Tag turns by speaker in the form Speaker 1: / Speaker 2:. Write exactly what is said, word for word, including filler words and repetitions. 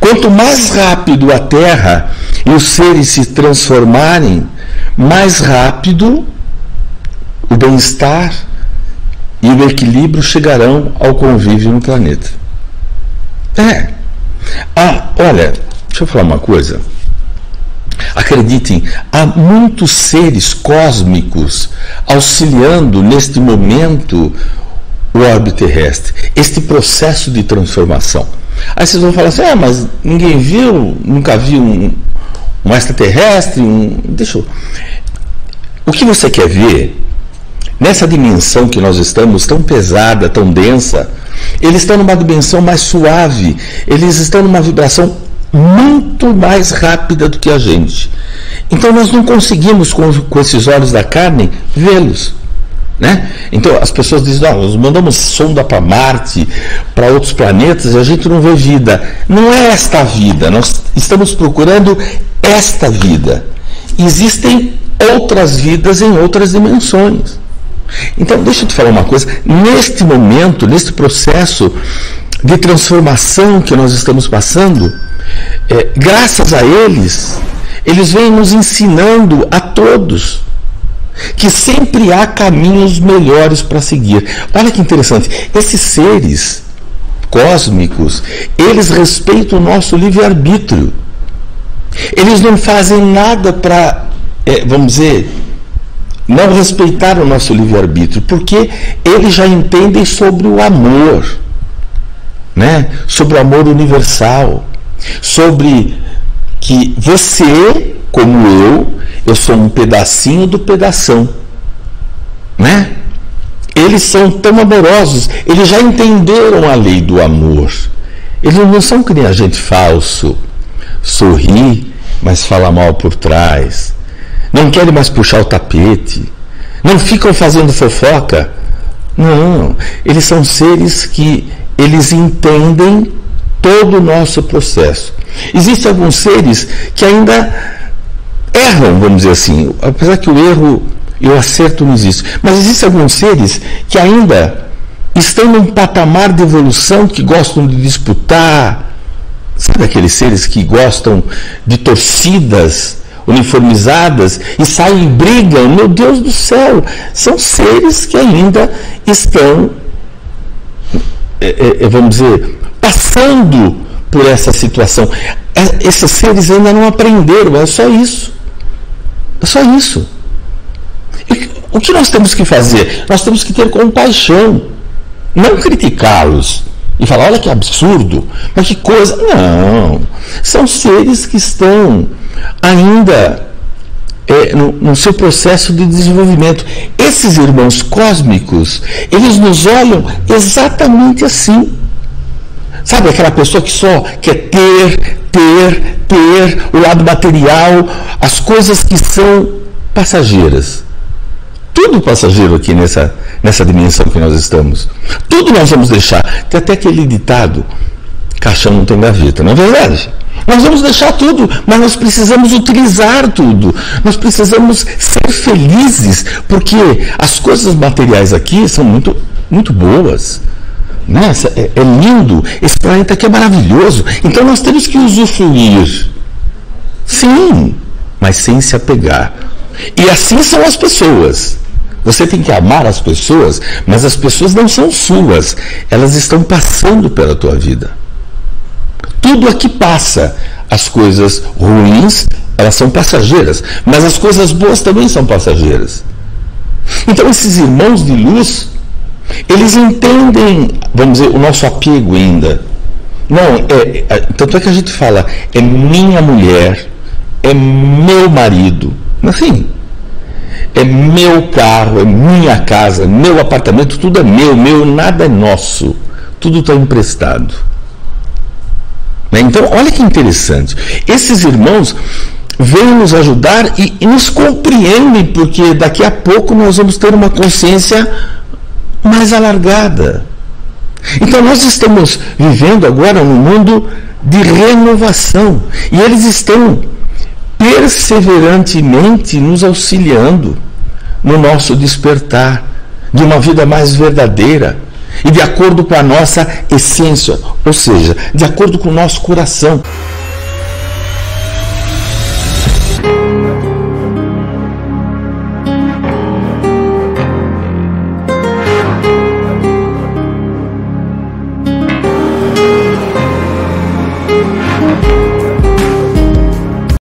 Speaker 1: Quanto mais rápido a Terra e os seres se transformarem, mais rápido o bem-estar e o equilíbrio chegarão ao convívio no planeta. É. Ah, olha, deixa eu falar uma coisa. Acreditem, há muitos seres cósmicos auxiliando neste momento o orbe terrestre, este processo de transformação. Aí vocês vão falar assim, ah, mas ninguém viu, nunca viu um, um extraterrestre, um... Deixa eu... O que você quer ver, nessa dimensão que nós estamos, tão pesada, tão densa, eles estão numa dimensão mais suave, eles estão numa vibração muito mais rápida do que a gente. Então nós não conseguimos com, com esses olhos da carne vê-los, né? Então as pessoas dizem, nós mandamos sonda para Marte, para outros planetas e a gente não vê vida. Não é esta vida, nós estamos procurando esta vida. Existem outras vidas em outras dimensões. Então deixa eu te falar uma coisa, neste momento, neste processo de transformação que nós estamos passando, é, graças a eles, eles vêm nos ensinando a todos que sempre há caminhos melhores para seguir. Olha que interessante, esses seres cósmicos, eles respeitam o nosso livre-arbítrio. Eles não fazem nada para, é, vamos dizer, não respeitar o nosso livre-arbítrio, porque eles já entendem sobre o amor, né? Sobre o amor universal, sobre que você, como eu, eu sou um pedacinho do pedação, né? Eles são tão amorosos, eles já entenderam a lei do amor. Eles não são que nem a gente falso, sorri, mas fala mal por trás. Não querem mais puxar o tapete. Não ficam fazendo fofoca. Não, eles são seres que eles entendem todo o nosso processo. Existem alguns seres que ainda erram, vamos dizer assim, apesar que o erro e o acerto não existe. Mas existem alguns seres que ainda estão num patamar de evolução, que gostam de disputar. Sabe aqueles seres que gostam de torcidas uniformizadas e saem e brigam? Meu Deus do céu, são seres que ainda estão, é, é, vamos dizer, passando por essa situação. É, esses seres ainda não aprenderam, é só isso. É só isso. E o que nós temos que fazer? Nós temos que ter compaixão, não criticá-los e falar, olha que absurdo, mas que coisa. Não, são seres que estão ainda é, no, no seu processo de desenvolvimento. Esses irmãos cósmicos, eles nos olham exatamente assim. Sabe aquela pessoa que só quer ter, ter, ter, o lado material, as coisas que são passageiras. Tudo passageiro aqui nessa, nessa dimensão que nós estamos. Tudo nós vamos deixar. Tem até aquele ditado, caixão não tem gaveta, não é verdade? Nós vamos deixar tudo, mas nós precisamos utilizar tudo. Nós precisamos ser felizes, porque as coisas materiais aqui são muito, muito boas. Né? É, é lindo, esse planeta aqui é maravilhoso. Então nós temos que usufruir. Sim, mas sem se apegar. E assim são as pessoas. Você tem que amar as pessoas, mas as pessoas não são suas. Elas estão passando pela tua vida. Tudo aqui passa. As coisas ruins, elas são passageiras, mas as coisas boas também são passageiras. Então esses irmãos de luz, eles entendem, vamos dizer, o nosso apego ainda. Não, é, é, tanto é que a gente fala, é minha mulher, é meu marido, assim, é meu carro, é minha casa, meu apartamento, tudo é meu, meu, nada é nosso, tudo está emprestado. Então, olha que interessante, esses irmãos vêm nos ajudar e, e nos compreendem, porque daqui a pouco nós vamos ter uma consciência mais alargada. Então nós estamos vivendo agora num mundo de renovação e eles estão perseverantemente nos auxiliando no nosso despertar de uma vida mais verdadeira, e de acordo com a nossa essência, ou seja, de acordo com o nosso coração.